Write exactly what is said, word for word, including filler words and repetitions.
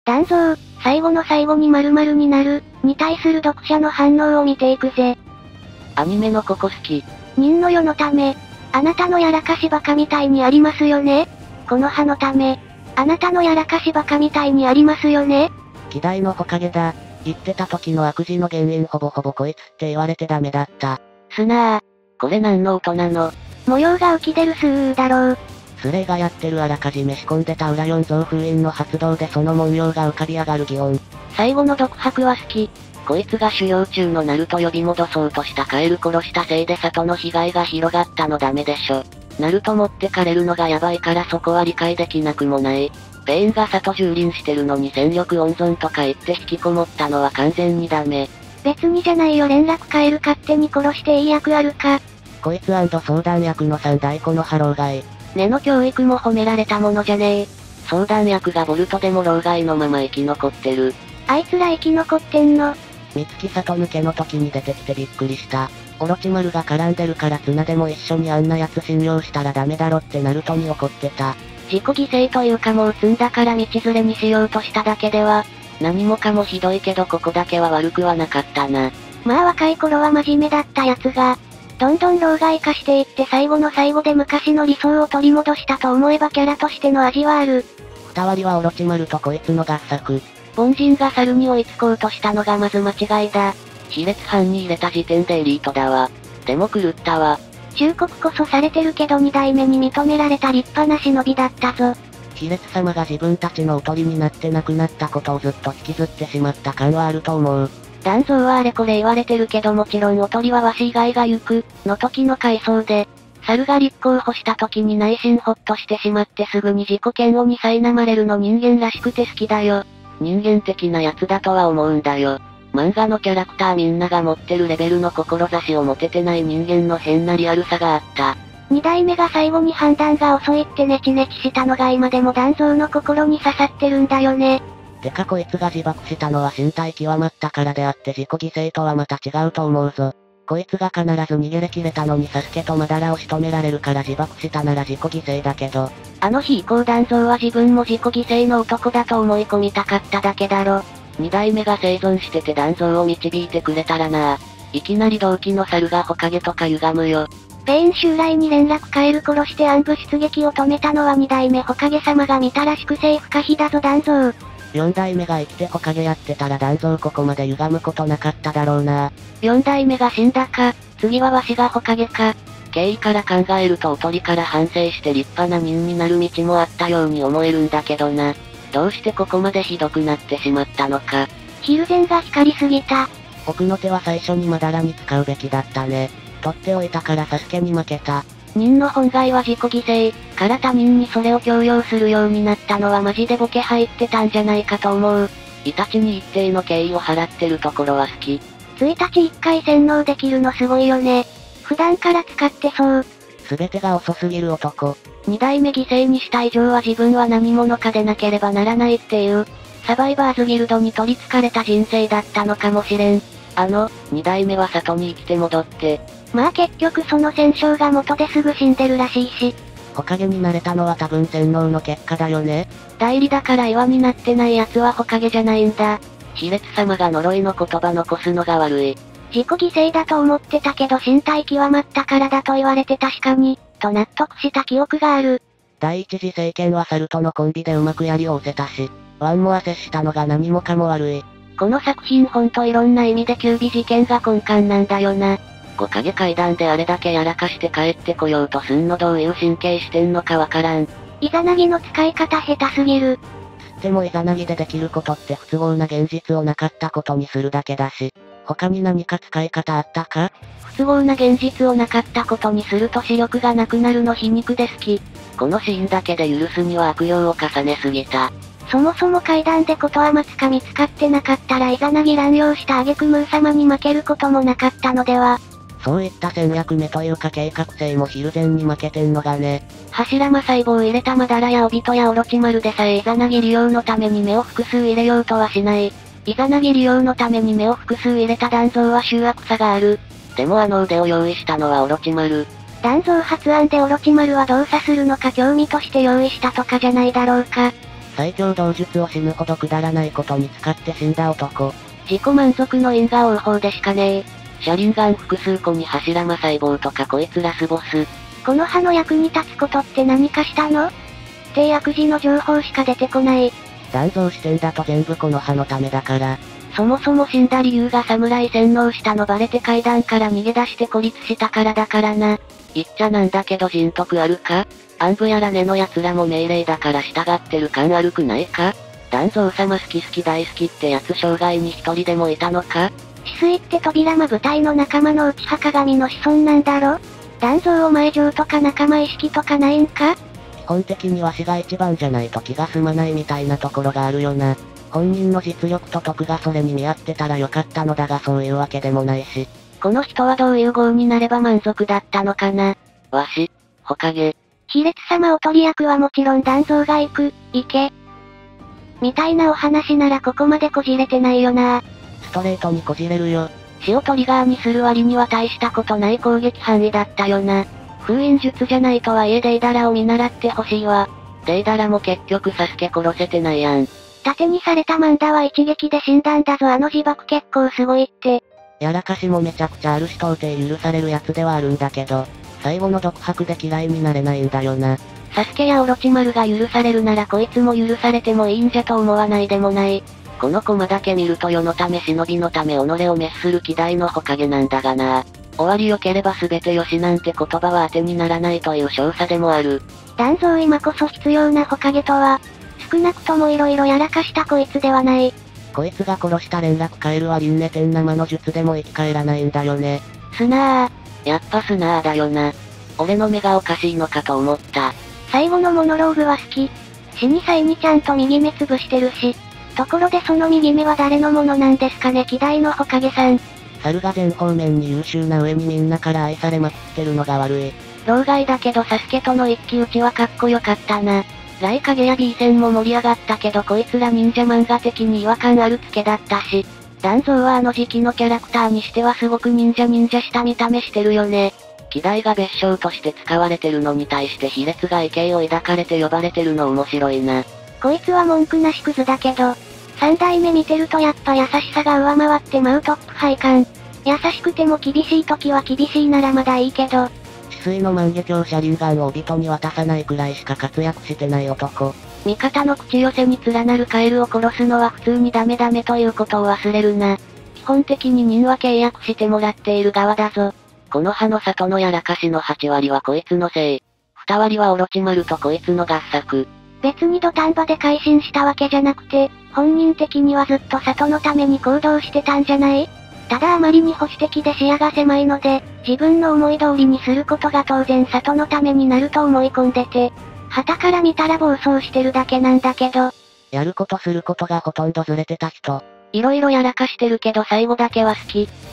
団蔵、最後の最後に〇〇になる、に対する読者の反応を見ていくぜ。 アニメのここ好き。 人の世のため。あなたのやらかしバカみたいにありますよね。この葉のため。あなたのやらかしバカみたいにありますよね。 希代のほかげだ。言ってた時の悪事の原因ほぼほぼこいつって言われてダメだった。 すなー。 これ何の音なの？ 模様が浮き出るスーだろう。 スレイがやってるあらかじめ仕込んでた裏四臓封印の発動でその文様が浮かび上がる擬音。 最後の独白は好き。 こいつが修行中のナルト呼び戻そうとしたカエル殺したせいで里の被害が広がったのダメでしょ。ナルト持ってかれるのがヤバいからそこは理解できなくもない。ペインが里蹂躙してるのに戦力温存とか言って引きこもったのは完全にダメ。 別にじゃないよ連絡カエル勝手に殺していい役あるか。 こいつ相談役の三大このハローガイ。 根の教育も褒められたものじゃねえ。 相談役がボルトでも老害のまま生き残ってる。 あいつら生き残ってんの？ 三月里抜けの時に出てきてびっくりした。オロチマルが絡んでるから綱でも一緒にあんな奴信用したらダメだろってナルトに怒ってた。 自己犠牲というかもう積んだから道連れにしようとしただけでは。 何もかもひどいけどここだけは悪くはなかったな。 まあ若い頃は真面目だった奴が、どんどん老害化していって最後の最後で昔の理想を取り戻したと思えばキャラとしての味はある。 二割はオロチマルとこいつの合作。 凡人が猿に追いつこうとしたのがまず間違いだ。 卑劣犯に入れた時点でエリートだわ。でも狂ったわ。 忠告こそされてるけど二代目に認められた立派な忍びだったぞ。 卑劣様が自分たちのおとりになって亡くなったことをずっと引きずってしまった感はあると思う。 団蔵はあれこれ言われてるけどもちろんおとりはわし以外が行く、の時の回想で、猿が立候補した時に内心ホッとしてしまってすぐに自己嫌悪に苛まれるの人間らしくて好きだよ。 人間的なやつだとは思うんだよ。漫画のキャラクターみんなが持ってるレベルの志を持ててない人間の変なリアルさがあった。 二代目が最後に判断が遅いってネチネチしたのが今でも団蔵の心に刺さってるんだよね。 てかこいつが自爆したのは身体極まったからであって自己犠牲とはまた違うと思うぞ。こいつが必ず逃げれきれたのにサスケとマダラを仕留められるから自爆したなら自己犠牲だけど。 あの日以降団蔵は自分も自己犠牲の男だと思い込みたかっただけだろ。 二代目が生存してて団蔵を導いてくれたらな。いきなり同期の猿がホカゲとか歪むよ。 ペイン襲来に連絡カエル殺して暗部出撃を止めたのは二代目ホカゲ様が見たらしくセーフ可否だぞ団蔵。 四代目が生きてホカゲやってたら団蔵ここまで歪むことなかっただろうな。 四代目が死んだか、次はわしがホカゲか。 経緯から考えるとおとりから反省して立派な人になる道もあったように思えるんだけどな。どうしてここまでひどくなってしまったのか。 ヒルゼンが光りすぎた。 奥の手は最初にマダラに使うべきだったね。取っておいたからサスケに負けた。 人の本来は自己犠牲、から他人にそれを強要するようになったのはマジでボケ入ってたんじゃないかと思う。 イタチに一定の敬意を払ってるところは好き。 ついたち一回洗脳できるのすごいよね。普段から使ってそう。 すべてが遅すぎる男。 二代目犠牲にした以上は自分は何者かでなければならないっていう、サバイバーズギルドに取り憑かれた人生だったのかもしれん。 あの、二代目は里に生きて戻って。 まあ結局その戦勝が元ですぐ死んでるらしいし。 ホカゲになれたのは多分洗脳の結果だよね。 代理だから岩になってない奴はホカゲじゃないんだ。 卑劣様が呪いの言葉残すのが悪い。 自己犠牲だと思ってたけど身体極まったからだと言われて確かに、と納得した記憶がある。 第一次政権はサルとのコンビでうまくやりをせたし、ワンモア接したのが何もかも悪い。 この作品ほんといろんな意味でキュービ事件が根幹なんだよな。 五影階段であれだけやらかして帰ってこようとすんのどういう神経してんのかわからん。 イザナギの使い方下手すぎる。 つってもイザナギでできることって不都合な現実をなかったことにするだけだし、他に何か使い方あったか？ 不都合な現実をなかったことにすると視力がなくなるの皮肉で好き。 このシーンだけで許すには悪用を重ねすぎた。 そもそも階段でことはまつか見つかってなかったらイザナギ乱用した挙句ムー様に負けることもなかったのでは。 そういった戦略目というか計画性もヒルゼンに負けてんのがね。 柱魔細胞を入れたマダラやオビトやオロチマルでさえイザナギ利用のために目を複数入れようとはしない。イザナギ利用のために目を複数入れた団蔵は醜悪さがある。 でもあの腕を用意したのはオロチマル。 団蔵発案でオロチマルは動作するのか興味として用意したとかじゃないだろうか。 最強道術を死ぬほどくだらないことに使って死んだ男。 自己満足の因果応報でしかねえ。 車輪ガン複数個に柱魔細胞とかこいつラスボス。 この歯の役に立つことって何かしたの？低悪事の情報しか出てこない。 断蔵視点だと全部この歯のためだから。 そもそも死んだ理由が侍洗脳したのバレて階段から逃げ出して孤立したからだからな。 言っちゃなんだけど人徳あるか？暗部やら根の奴らも命令だから従ってる感悪くないか？断蔵様好き好き大好きってやつ生涯に一人でもいたのか？ 治水って扉間部隊の仲間の内派鏡の子孫なんだろ？断蔵お前上とか仲間意識とかないんか？ 基本的にわしが一番じゃないと気が済まないみたいなところがあるよな。本人の実力と徳がそれに見合ってたらよかったのだがそういうわけでもないし。 この人はどういう号になれば満足だったのかな。 わし、ほかげ。 卑劣様おとり役はもちろん断蔵が行く、行け。みたいなお話ならここまでこじれてないよな。 ストレートにこじれるよ。 死をトリガーにする割には大したことない攻撃範囲だったよな。封印術じゃないとはいえデイダラを見習ってほしいわ。 デイダラも結局サスケ殺せてないやん。 盾にされたマンダは一撃で死んだんだぞ。あの自爆結構すごいって。 やらかしもめちゃくちゃあるし到底許されるやつではあるんだけど、最後の独白で嫌いになれないんだよな。 サスケやオロチマルが許されるならこいつも許されてもいいんじゃと思わないでもない。 このコマだけ見ると世のため忍びのため己を滅する希代のほかげなんだがな。終わり良ければ全てよしなんて言葉は当てにならないという少佐でもある。 断蔵今こそ必要なほかげとは、少なくとも色々やらかしたこいつではない。 こいつが殺した連絡カエルは輪廻転生の術でも生き返らないんだよね。 スナー。 やっぱスナーだよな。俺の目がおかしいのかと思った。 最後のモノローグは好き。死に際にちゃんと右目潰してるし。ところでその右目は誰のものなんですかね、希代のほかげさん。 猿が全方面に優秀な上にみんなから愛されまくってるのが悪い。 老害だけどサスケとの一騎打ちはかっこよかったな。ライカゲや B 戦も盛り上がったけどこいつら忍者漫画的に違和感ある付けだったし。断蔵はあの時期のキャラクターにしてはすごく忍者忍者した見た目してるよね。希代が別称として使われてるのに対して卑劣が畏敬を抱かれて呼ばれてるの面白いな。 こいつは文句なしクズだけど、三代目見てるとやっぱ優しさが上回って舞うトップ配感。優しくても厳しい時は厳しいならまだいいけど。 治水の万華鏡車輪ガンを帯人に渡さないくらいしか活躍してない男。 味方の口寄せに連なるカエルを殺すのは普通にダメダメということを忘れるな。基本的に任は契約してもらっている側だぞ。 この葉の里のやらかしのはち割はこいつのせい。に割はオロチマルとこいつの合作。 別に土壇場で改心したわけじゃなくて、本人的にはずっと里のために行動してたんじゃない？ただあまりに保守的で視野が狭いので、自分の思い通りにすることが当然里のためになると思い込んでて、旗から見たら暴走してるだけなんだけど。 やることすることがほとんどずれてた人。 いろいろやらかしてるけど最後だけは好き。